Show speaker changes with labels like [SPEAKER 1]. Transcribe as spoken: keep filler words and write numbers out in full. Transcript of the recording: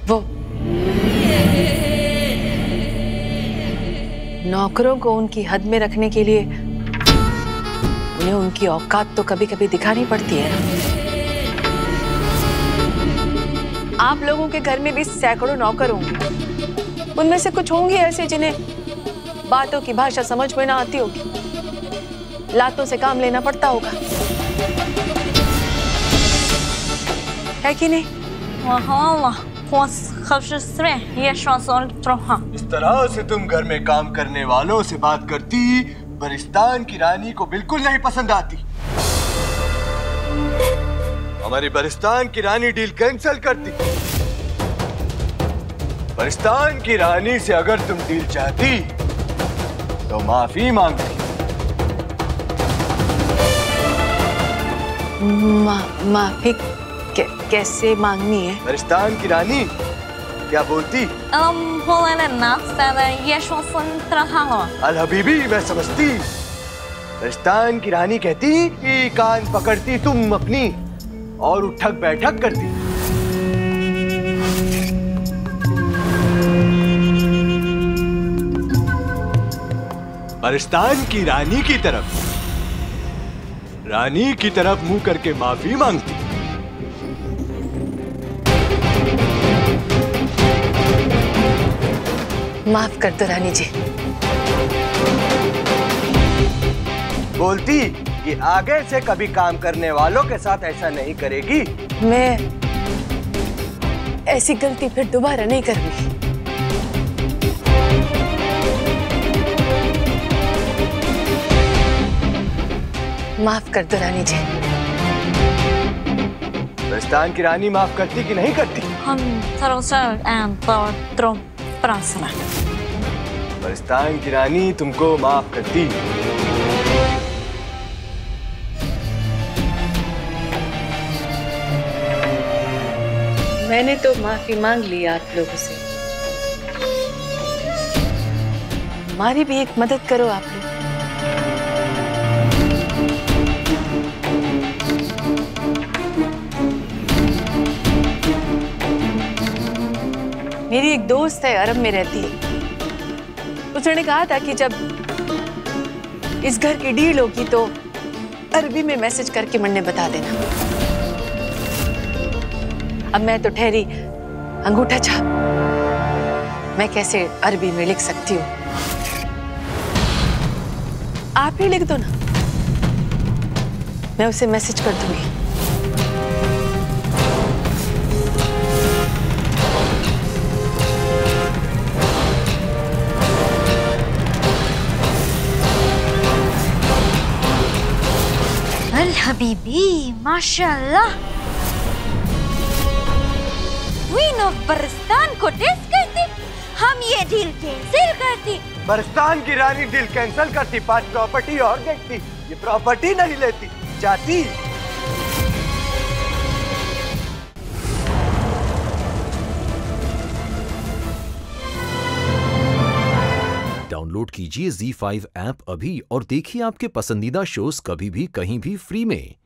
[SPEAKER 1] वो नौकरों को उनकी हद में रखने के लिए उन्हें उनकी औकात तो कभी कभी दिखानी पड़ती है ना। आप लोगों के घर में भी सैकड़ों नौकर होंगे, उनमें से कुछ होंगे ऐसे जिन्हें बातों की भाषा समझ में ना आती होगी, लातों से काम लेना पड़ता होगा, है कि नहीं?
[SPEAKER 2] इस तरह से तुम घर में काम करने वालों से बात करती बरिस्तान की रानी को बिल्कुल नहीं पसंद आती। हमारी बरिस्तान की रानी डील कैंसिल करती। बरिस्तान की रानी से अगर तुम डील चाहती तो माफी मांगती।
[SPEAKER 1] मा, माफी कैसे मांगनी है?
[SPEAKER 2] बरिस्तान की रानी क्या बोलती? अल हबीबी मैं समझती। बरिस्तान की रानी कहती कि कान पकड़ती तुम अपनी और उठक बैठक करती। बरिस्तान की रानी की तरफ रानी की तरफ मुंह करके माफी मांगती।
[SPEAKER 1] माफ कर दो रानी जी।
[SPEAKER 2] बोलती कि आगे से कभी काम करने वालों के साथ ऐसा नहीं करेगी।
[SPEAKER 1] मैं ऐसी गलती फिर दोबारा नहीं करूंगी। माफ कर दो रानी जी।
[SPEAKER 2] बरिस्तान की रानी माफ करती कि नहीं करती?
[SPEAKER 3] हम
[SPEAKER 2] बरिस्तान की रानी तुमको माफ करती।
[SPEAKER 1] मैंने तो माफी मांग ली आप लोगों से। हमारी भी एक मदद करो आप लोग। मेरी एक दोस्त है, अरब में रहती है। उसने कहा था कि जब इस घर की डील होगी तो अरबी में मैसेज करके मन्ने बता देना। अब मैं तो ठहरी अंगूठा छाप, मैं कैसे अरबी में लिख सकती हूँ? आप ही लिख दो ना, मैं उसे मैसेज कर दूंगी।
[SPEAKER 3] अल हबीबी माशाल्लाह, क्वीन ऑफ बरिस्तान को टेस्ट करती, हम ये डील कैंसिल करती।
[SPEAKER 2] बरिस्तान की रानी डील कैंसिल करती, पांच प्रॉपर्टी और देखती, ये प्रॉपर्टी नहीं लेती, जाती।
[SPEAKER 4] डाउनलोड कीजिए ज़ी फाइव ऐप अभी और देखिए आपके पसंदीदा शोज कभी भी कहीं भी फ्री में।